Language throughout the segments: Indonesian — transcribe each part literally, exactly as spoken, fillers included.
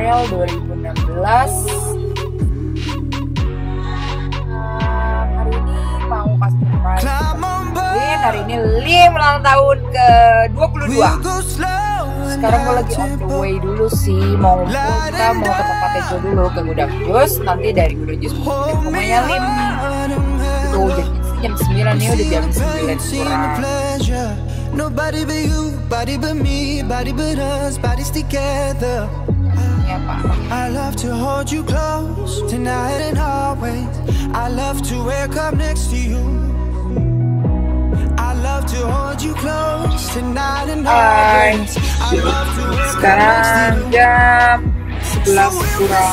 April dua ribu enam belas. Nah, hari ini mau kasih surprise. Lim, hari ini Lim ulang tahun ke dua puluh dua. Sekarang gue lagi on the way dulu sih. Mau kita mau ke tempat Tejo dulu, ke Gudang Jus. Nanti dari Gudang Jus mau ke rumahnya Lim. Itu jam sembilan nih, udah jam sembilan kurang. Nobody but you, body but me, body but us, bodies together. Ya, Pak. I love to hold you close tonight and always. I love to wake up next to you. I love to hold you close tonight and always. I love to wake up Sekarang jam sebelas kurang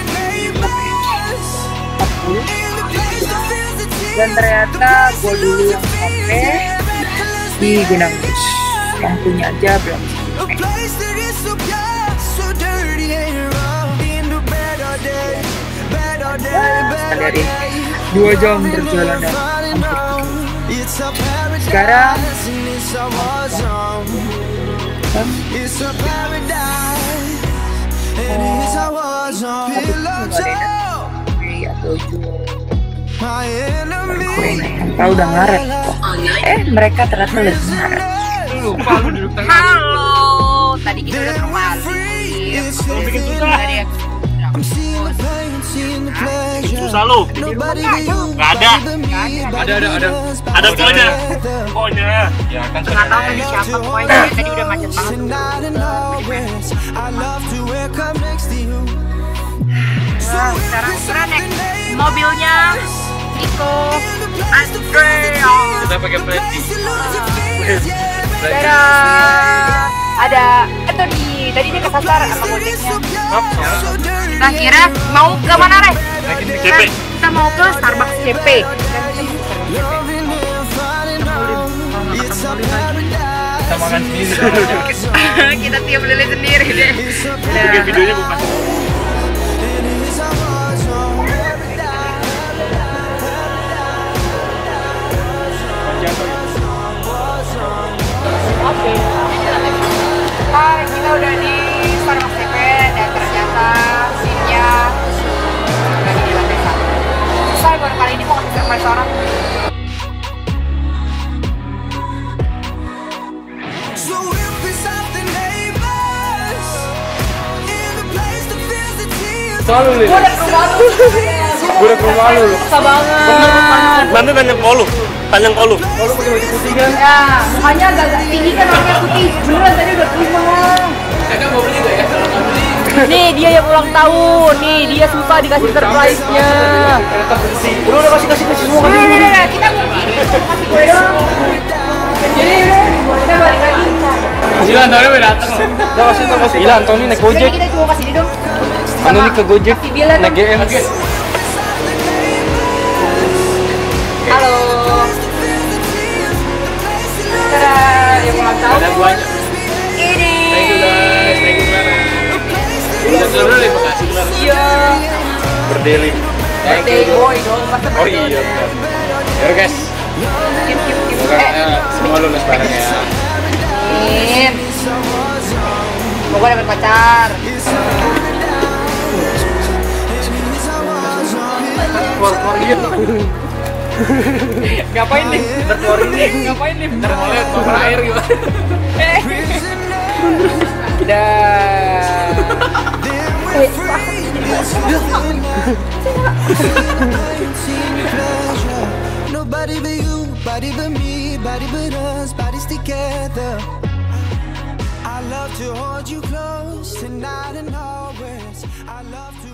empat puluh. Dan ternyata gue dulu yang sampai di Gudang Jus. Lampunya aja belum sampai. Nah, dari dua jam perjalanan hampir. Sekarang Tahu udah ngaret. Eh mereka ternyata lebih ngaret. Halo, tadi kita udah ke rumah Lim. Bikin susah. Susah lu. Nggak ada. Ada ada ada. Ada pokoknya. Pokoknya. Ya kan. Nggak tahu tadi siapa pokoknya tadi udah macet banget. Nah, sekarang kita naik mobilnya Nico Andrea. Kita pakai plastik. Dadah. Ada itu di tadi dia kesasar sama gojeknya. Kita kira mau ke mana, Re? C P. Kita mau ke Starbucks C P. Kita makan sendiri. Kita tiup lilin sendiri deh. Bikin videonya bukan. Oke. Hai, kita udah di Starbucks C P dan ternyata SIM-nya lagi di lantai satu. Saya baru kali ini mau ngasih surprise orang. Selalu nih. Gue udah ke rumah lu. Gue udah ke rumah lu. Susah banget. Nanti tanya kolu. Tanya kolu. Kolu pakai baju putih kan? Ya, mukanya agak tinggi kan warnanya putih. Beneran tadi udah ke rumah. Kakak mau beli nggak ya? Kalau nggak beli. Nih dia yang ulang tahun. Nih dia susah dikasih surprise-nya. Udah udah kasih kasih kasih semua. Nih nih nih kita mau kasih kue dong. Jadi kita balik lagi. Gila Antoni udah dateng loh. Udah kasih tau kasih. Gila Antoni naik Jadi Gojek. kita cuma kasih dia dong. Antoni ke Gojek. Kasih bilang. Naik G M. Halo. Tada, yang ulang tahun. Ada buahnya. Ini. Thank you guys. Thank you Clara. Udah dulu nih makasih Clara. Iya. Berdeli. Birthday boy dong. Masa Oh iya benar. Ya guys. Kim kim kim. Semoga Eh, eh, semua lulus bareng ya. Kim. Semoga dapat pacar. Keluar-keluar gitu. Ngapain nih? Keluar ini. Ngapain nih? Ntar mau lihat mau air gitu. Eh. Dah. Eh, Nobody but you, body but me, body but us, bodies together. I love to hold you close tonight and always. I love to